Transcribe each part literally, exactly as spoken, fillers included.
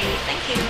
Thank you。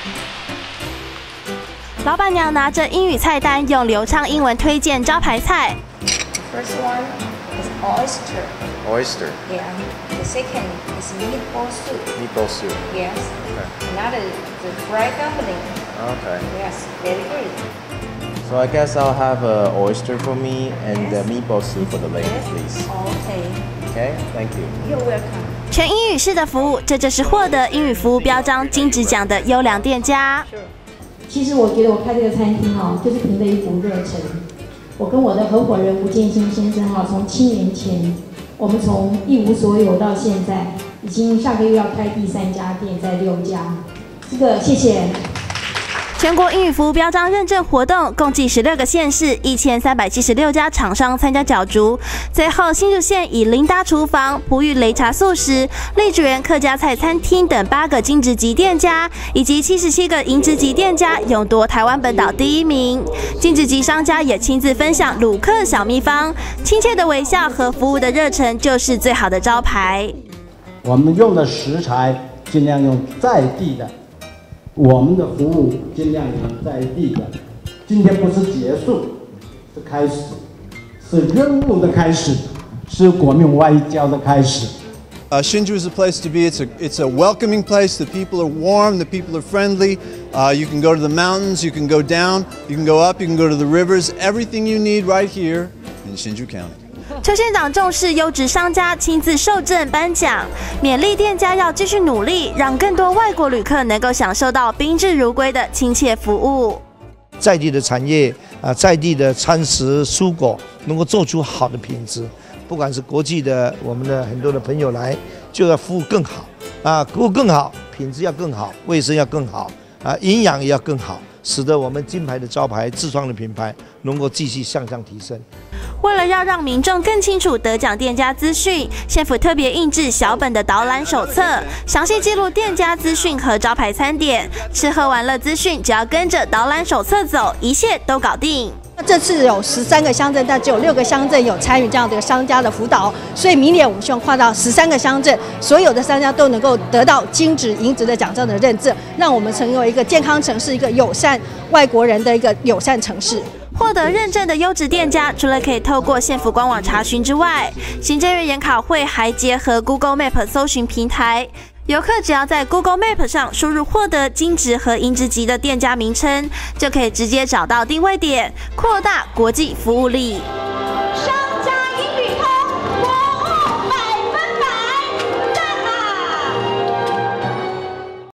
老板娘拿着英语菜单，用流畅英文推荐招牌菜。 First one is oyster. Oyster. Yeah. The second is meatball soup. Meatball soup. Yes. Okay. Another is the fried dumpling. Okay. Yes, very good. So I guess I'll have a oyster for me and Yes. the meatball soup for the lady, Yes. please. Okay. Okay. Thank you. You're welcome. 全英语式的服务，这就是获得英语服务标章金质奖的优良店家。 其实我觉得我开这个餐厅哦，就是凭着一股热忱。我跟我的合伙人吴建新先生哈，从七年前，我们从一无所有到现在，已经下个月要开第三家店，在六家。这个谢谢。 全国英语服务标章认证活动共计十六个县市，一千三百七十六家厂商参加角逐。最后，新竹县以琳达厨房、璞玉擂茶素食、丽竹园客家菜餐厅等八个金质级店家，以及七十七个银质级店家，勇夺台湾本岛第一名。金质级商家也亲自分享鲁客小秘方，亲切的微笑和服务的热忱就是最好的招牌。 我们用的食材尽量用在地的。我们的服务尽量用在地的。今天不是结束，是开始，是任务的开始，是国民外交的开始。 Uh, Hsinchu is a place to be. It's a, it's a welcoming place. The people are warm. The people are friendly. Uh, you can go to the mountains. You can go down. You can go up. You can go to the rivers. Everything you need right here in Hsinchu County. 邱县长重视优质商家，亲自受赠颁奖，勉励店家要继续努力，让更多外国旅客能够享受到宾至如归的亲切服务。 在地的产业啊，在地的餐食蔬果能够做出好的品质，不管是国际的我们的很多的朋友来，就要服务更好啊，服务更好，品质要更好，卫生要更好啊，营养也要更好，使得我们金牌的招牌、自创的品牌能够继续向上提升。 为了要让民众更清楚得奖店家资讯，县府特别印制小本的导览手册，详细记录店家资讯和招牌餐点、吃喝玩乐资讯，只要跟着导览手册走，一切都搞定。 这次有十三个乡镇，但只有六个乡镇有参与这样的商家的辅导，所以明年我们希望跨到十三个乡镇，所有的商家都能够得到金质、银质的奖章的认证，让我们成为一个健康城市，一个友善外国人的一个友善城市。 获得认证的优质店家，除了可以透过县府官网查询之外，行政院研考会还结合 Google Map 搜寻平台，游客只要在 Google Map 上输入获得金质和银质级的店家名称，就可以直接找到定位点，扩大国际服务力。